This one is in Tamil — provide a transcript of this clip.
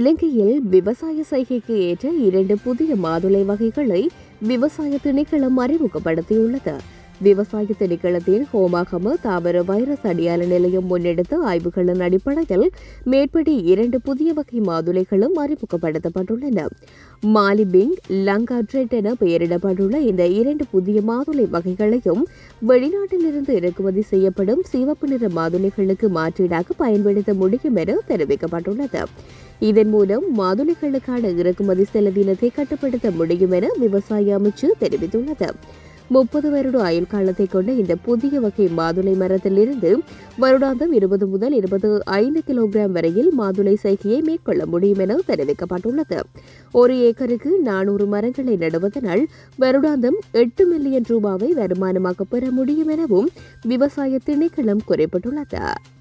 இலங்கையில் விவசாய செய்கைக்கு ஏற்ற 2 புதிய மாதுளை வகைகளை விவசாய திணைக்களம் அறிமுகப்படுத்தியுள்ளது. விவசாய திணைக்களத்தின் ஹோமாகம தாவர வைரஸ் அடையாள நிலையம் முன்னெடுத்த ஆய்வுகளின் அடிப்படையில் மேற்படி 2 புதிய வகை மாதுளைகளும் அறிமுகப்படுத்தப்பட்டுள்ளன. மாலிபிங் லங்கா ட்ரெட் என பெயரிடப்பட்டுள்ள இந்த 2 புதிய மாதுளை வகைகளையும் வெளிநாட்டிலிருந்து இறக்குமதி செய்யப்படும் சிவப்பு நிற மாதுளைகளுக்கு மாற்றீடாக பயன்படுத்த முடியும் என தெரிவிக்கப்பட்டுள்ளது. இதன் மூலம் மாதுளைகளுக்கான இறக்குமதி செலவினத்தை கட்டுப்படுத்த முடியும் என விவசாய அமைச்சு தெரிவித்துள்ளது. 30 வருட ஆயுள் காலத்தை கொண்ட இந்த புதிய வகை மாதுளை மரத்திலிருந்து வருடாந்தம் 20 முதல் 25 கிலோகிராம் வரையில் மாதுளை செய்கையை மேற்கொள்ள முடியும் என தெரிவிக்கப்பட்டுள்ளது. 1 ஏக்கருக்கு 400 மரங்களை நடுவதனால் வருடாந்தம் 8 மில்லியன் ரூபாவை வருமானமாக பெற முடியும் எனவும் விவசாய திணைக்களம் குறிப்பிட்டுள்ளது.